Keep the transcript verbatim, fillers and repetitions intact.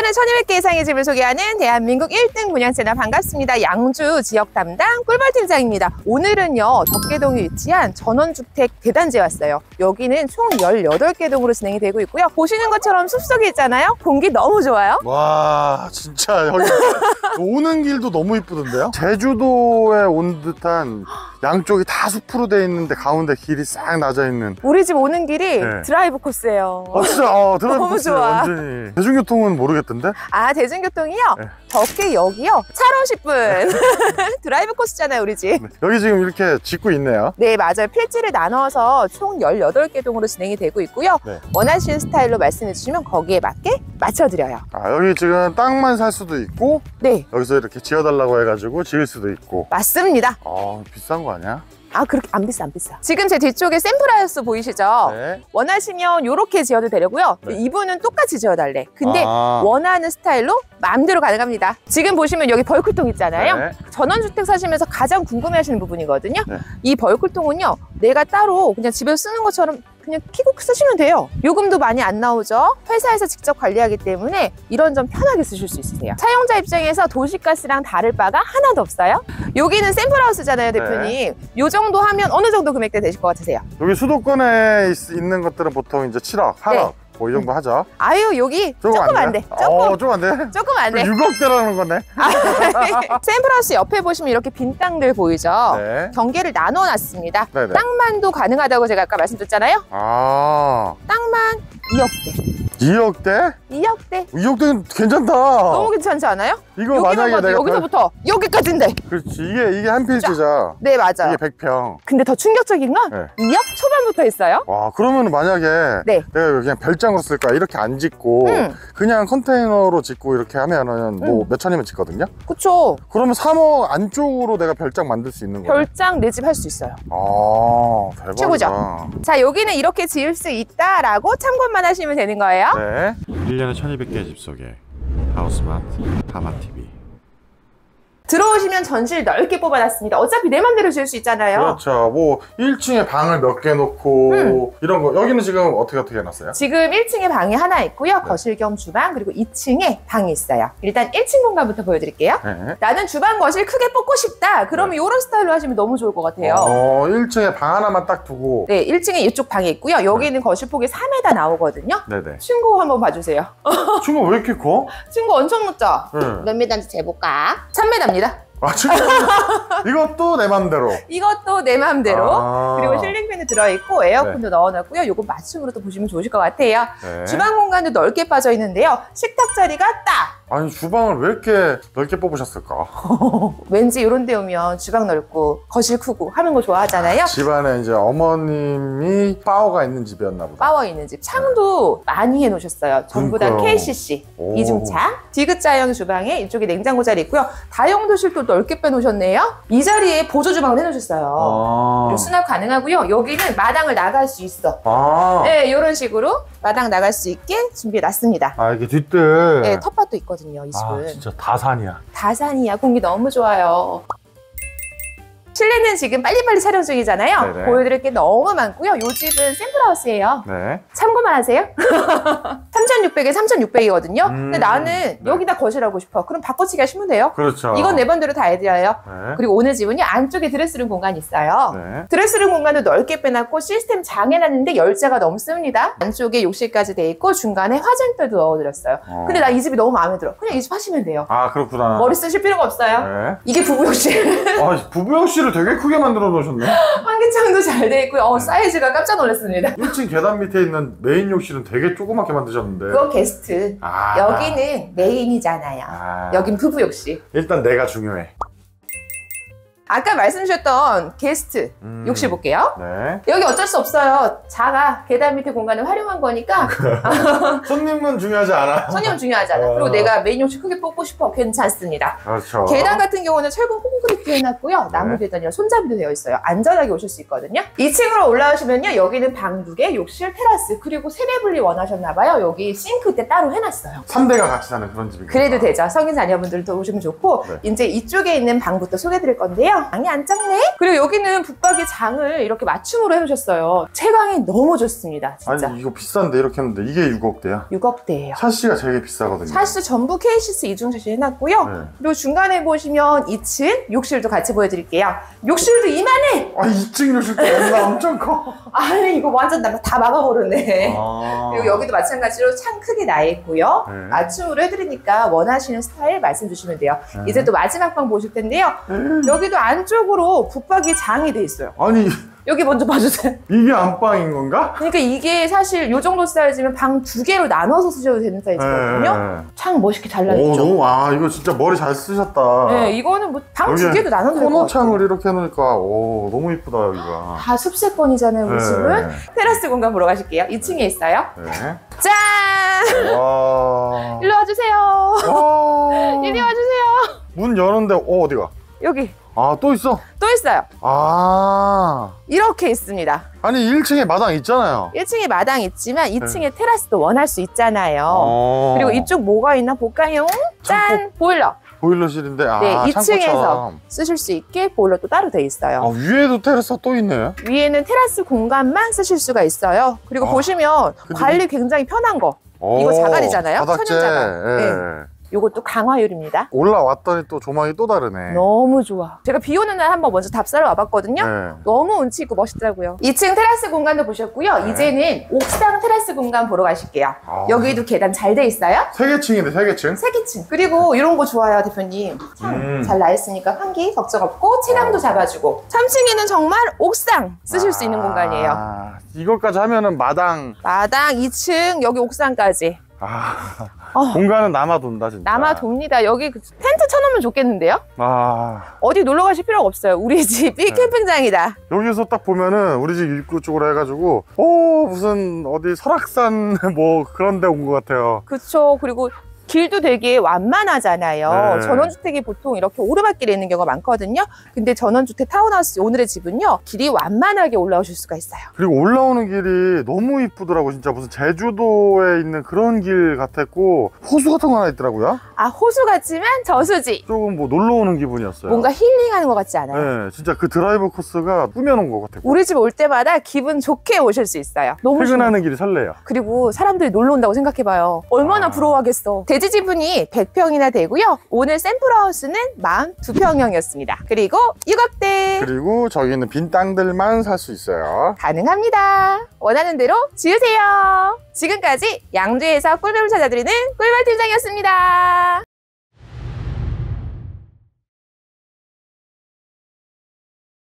오늘은 천이백 개 이상의 집을 소개하는 대한민국 일 등 분양 채널 반갑습니다. 양주 지역 담당 꿀벌 팀장입니다. 오늘은요 덕계동에 위치한 전원주택 대단지에 왔어요. 여기는 총 열여덟 개 동으로 진행이 되고 있고요. 보시는 것처럼 숲속에 있잖아요. 공기 너무 좋아요. 와 진짜 여기 오는 길도 너무 이쁘던데요? 제주도에 온 듯한 양쪽이 다 숲으로 돼 있는데 가운데 길이 싹 낮아 있는. 우리 집 오는 길이 네. 드라이브 코스예요. 어 진짜 어, 드라이브 너무 코스 좋아. 완전히. 대중교통은 모르겠던데? 아 대중교통이요? 네. 덕계역이요? 차로 십 분 드라이브 코스잖아요 우리 집. 네. 여기 지금 이렇게 짓고 있네요. 네 맞아요. 필지를 나눠서 총 열여덟 개 동으로 진행이 되고 있고요. 네. 원하시는 스타일로 말씀해 주시면 거기에 맞게 맞춰드려요. 아 여기 지금 땅만 살 수도 있고 네 여기서 이렇게 지어달라고 해가지고 지을 수도 있고. 맞습니다. 아 비싼 거 아니야? 아 그렇게 안 비싸 안 비싸. 지금 제 뒤쪽에 샘플하우스 보이시죠? 네. 원하시면 이렇게 지어도 되려고요. 네. 이분은 똑같이 지어달래. 근데 아. 원하는 스타일로 마음대로 가능합니다. 지금 보시면 여기 벌크통 있잖아요. 네. 전원주택 사시면서 가장 궁금해하시는 부분이거든요. 네. 이 벌크통은요 내가 따로 그냥 집에서 쓰는 것처럼 그냥 키고 쓰시면 돼요. 요금도 많이 안 나오죠. 회사에서 직접 관리하기 때문에 이런 점 편하게 쓰실 수 있으세요. 사용자 입장에서 도시가스랑 다를 바가 하나도 없어요. 여기는 샘플하우스잖아요 대표님. 네. 요 정도 하면 어느 정도 금액대 되실 것 같으세요? 여기 수도권에 있, 있는 것들은 보통 이제 칠억, 팔억 네. 뭐 이 정도 하죠. 아유 여기 조금, 조금 안 돼. 조금 어, 조금 안 돼. 조금 안 돼. 육억대라는 거네. 아, 샘플하우스 옆에 보시면 이렇게 빈 땅들 보이죠? 네. 경계를 나눠놨습니다. 네네. 땅만도 가능하다고 제가 아까 말씀드렸잖아요. 아. 땅만 이억대. 이억대? 이억대. 이억대는 괜찮다. 너무 괜찮지 않아요? 이거 만약에 내가 여기서부터 별... 여기까지인데. 그렇지. 이게 이게 한 필지죠. 네 맞아요. 이게 백 평. 근데 더 충격적인 건 네. 이억 초반부터 있어요. 와 그러면 만약에 네. 내가 그냥 별장으로 쓸까 이렇게 안 짓고 음. 그냥 컨테이너로 짓고 이렇게 하면은 뭐 음. 몇 천이면 짓거든요. 그쵸. 그러면 삼억 안쪽으로 내가 별장 만들 수 있는 거예요. 별장 내 집 할 수 있어요. 아 대박이다. 최고죠. 자 여기는 이렇게 지을 수 있다라고 참고만 하시면 되는 거예요. 네. 일 년에 천이백 개의 집 속에 하우스마트 하마티비. 들어오시면 전실 넓게 뽑아놨습니다. 어차피 내 맘대로 지을 수 있잖아요. 그렇죠. 뭐 일 층에 방을 몇 개 놓고 음. 이런 거. 여기는 지금 어떻게 어떻게 해놨어요? 지금 일 층에 방이 하나 있고요. 네. 거실 겸 주방 그리고 이 층에 방이 있어요. 일단 일 층 공간부터 보여드릴게요. 네. 나는 주방 거실 크게 뽑고 싶다. 그러면 네. 이런 스타일로 하시면 너무 좋을 것 같아요. 어, 일 층에 방 하나만 딱 두고. 네, 일 층에 이쪽 방이 있고요. 여기는 네. 거실 폭이 삼 미터 나오거든요. 네네. 층고 한번 봐주세요. 층고 왜 이렇게 커? 층고 엄청 높죠? 네. 몇 미터인지 재볼까? 삼 미터입니다. 아, 진짜? 이것도 내 맘대로. 이것도 내 맘대로. 아 그리고 실링팬도 들어있고 에어컨도 네. 넣어놨고요. 요거 맞춤으로 또 보시면 좋으실 것 같아요. 네. 주방 공간도 넓게 빠져 있는데요. 식탁 자리가 딱. 아니 주방을 왜 이렇게 넓게 뽑으셨을까? 왠지 이런 데 오면 주방 넓고 거실 크고 하는 거 좋아하잖아요. 집안에 이제 어머님이 파워가 있는 집이었나 보다. 파워 있는 집. 창도 네. 많이 해놓으셨어요. 전부 다 케이씨씨 오. 이중창. 디귿자형 주방에 이쪽에 냉장고 자리 있고요. 다용도실도 넓게 빼놓으셨네요. 이 자리에 보조 주방을 해놓으셨어요. 아. 그리고 수납 가능하고요. 여기는 마당을 나갈 수 있어. 아. 네, 이런 식으로 마당 나갈 수 있게 준비해놨습니다. 아 이게 뒷뜰. 네, 텃밭도 있거든요. 이 집은. 아, 진짜 다산이야. 다산이야. 공기 너무 좋아요. 실내는 지금 빨리빨리 촬영 중이잖아요. 네네. 보여드릴 게 너무 많고요. 이 집은 샘플하우스예요. 네. 참고만 하세요. 삼천육백에 삼천육백이거든요. 음, 근데 나는 네. 여기다 거실하고 싶어. 그럼 바꿔치기 하시면 돼요. 그렇죠. 이건 내 맘대로 다 해드려요. 네. 그리고 오늘 집은요. 안쪽에 드레스룸 공간이 있어요. 네. 드레스룸 공간도 넓게 빼놨고 시스템 장 해놨는데 열자가 넘습니다. 안쪽에 욕실까지 돼 있고 중간에 화장대도 넣어드렸어요. 어. 근데 나 이 집이 너무 마음에 들어. 그냥 이 집 하시면 돼요. 아 그렇구나. 머리 쓰실 필요가 없어요. 네. 이게 부부욕실. 아 부부욕실 되게 크게 만들어 놓으셨네. 환기창도 잘 돼 있고요. 어, 사이즈가 깜짝 놀랐습니다. 일 층 계단 밑에 있는 메인 욕실은 되게 조그맣게 만드셨는데. 그건 게스트. 아 여기는 메인이잖아요. 아 여긴 부부 욕실. 일단 내가 중요해. 아까 말씀 주셨던 게스트 음, 욕실 볼게요. 네. 여기 어쩔 수 없어요. 작아. 계단 밑에 공간을 활용한 거니까. 손님은 중요하지 않아. 손님은 중요하지 않아. 어. 그리고 내가 메인 욕실 크게 뽑고 싶어. 괜찮습니다. 그렇죠. 계단 같은 경우는 철근 콘크리트 해놨고요. 나무 네. 계단이랑 손잡이도 되어 있어요. 안전하게 오실 수 있거든요. 이 층으로 올라오시면요. 여기는 방 두 개, 욕실, 테라스, 그리고 세대 분리 원하셨나봐요. 여기 싱크대 따로 해놨어요. 삼 대가 같이 사는 그런 집이군요. 그래도 되죠. 성인 자녀분들도 오시면 좋고 네. 이제 이쪽에 있는 방부터 소개해드릴 건데요. 어때요? 장이 안 작네? 그리고 여기는 붙박이 장을 이렇게 맞춤으로 해놓으셨어요. 채광이 너무 좋습니다. 진짜. 아니 이거 비싼데 이렇게 했는데 이게 육억대야? 육억대예요. 샤시가 되게 비싸거든요. 샤시 전부 케이시스 이중 샤시 해놨고요. 네. 그리고 중간에 보시면 이 층 욕실도 같이 보여드릴게요. 욕실도 이만해! 아 이 층 욕실도 얼마나 엄청 커. 아니 이거 완전 다, 다 막아버렸네. 아. 그리고 여기도 마찬가지로 창 크게 나 있고요. 네. 맞춤으로 해드리니까 원하시는 스타일 말씀 주시면 돼요. 네. 이제 또 마지막 방 보실 텐데요. 음. 여기도 안쪽으로 붙박이 장이 돼 있어요. 아니 여기 먼저 봐주세요. 이게 안방인 건가? 그러니까 이게 사실 이 정도 사이즈면 방 두 개로 나눠서 쓰셔도 되는 사이즈거든요. 네. 창 멋있게 오 잘라냈죠. 너무 아 이거 진짜 머리 잘 쓰셨다. 네, 이거는 뭐 방 두 여기 개도 나눠도 될 것 코너 같아요. 창을 이렇게 해놓으니까 오 너무 이쁘다 여기가. 다 숲세권이잖아요, 우리 네. 집은. 테라스 공간 보러 가실게요. 이 층에 있어요. 네. 짠! 와. 일로 와주세요. 와. 이리 와주세요. 문 여는데 어 어디가? 여기 아 또 있어? 또 있어요. 아 이렇게 있습니다. 아니 일 층에 마당 있잖아요. 일 층에 마당 있지만 이 층에 테라스도 원할 수 있잖아요. 어. 그리고 이쪽 뭐가 있나 볼까요? 짠! 보일러. 보일러실인데 아 네, 이 층에서 창고처럼. 쓰실 수 있게 보일러 또 따로 돼 있어요. 아 위에도 테라스 또 있네. 위에는 테라스 공간만 쓰실 수가 있어요. 그리고 아, 보시면 근데 관리 굉장히 편한 거. 오, 이거 자갈이잖아요. 바닥재. 천연 자갈. 예. 요것도 강화율입니다. 올라왔더니 또 조망이 또 다르네. 너무 좋아. 제가 비 오는 날 한번 먼저 답사를 와봤거든요. 네. 너무 운치 있고 멋있더라고요. 이 층 테라스 공간도 보셨고요. 네. 이제는 옥상 테라스 공간 보러 가실게요. 아. 여기도 계단 잘 돼 있어요. 세 개층인데 세 개층? 세기층. 그리고 이런 거 좋아요, 대표님. 창 음. 잘 나 있으니까 환기 걱정 없고 체감도 잡아주고. 삼 층에는 정말 옥상 쓰실 수 있는 공간이에요. 아, 이것까지 하면은 마당. 마당 이 층, 여기 옥상까지. 아, 어. 공간은 남아돈다 진짜. 남아 돕니다. 여기 그 텐트 쳐놓으면 좋겠는데요? 아, 어디 놀러 가실 필요가 없어요. 우리 집이 네. 캠핑장이다. 여기서 딱 보면은 우리 집 입구 쪽으로 해가지고 오 무슨 어디 설악산 뭐 그런 데 온 것 같아요. 그쵸. 그리고 길도 되게 완만하잖아요. 네. 전원주택이 보통 이렇게 오르막길에 있는 경우가 많거든요. 근데 전원주택 타운하우스 오늘의 집은요. 길이 완만하게 올라오실 수가 있어요. 그리고 올라오는 길이 너무 이쁘더라고. 진짜 무슨 제주도에 있는 그런 길 같았고 호수 같은 거 하나 있더라고요. 아, 호수 같지만 저수지. 조금 뭐 놀러 오는 기분이었어요. 뭔가 힐링하는 것 같지 않아요? 네, 진짜 그 드라이브 코스가 꾸며놓은 것 같아요. 우리 집 올 때마다 기분 좋게 오실 수 있어요. 너무 퇴근하는 길이 설레요. 그리고 사람들이 놀러 온다고 생각해봐요. 얼마나 아. 부러워하겠어. 대지 지분이 백 평이나 되고요. 오늘 샘플하우스는 사십이 평형이었습니다. 그리고 육억대 그리고 저기는 빈 땅들만 살 수 있어요. 가능합니다. 원하는 대로 지으세요. 지금까지 양주에서 꿀벌을 찾아드리는 꿀벌 팀장이었습니다.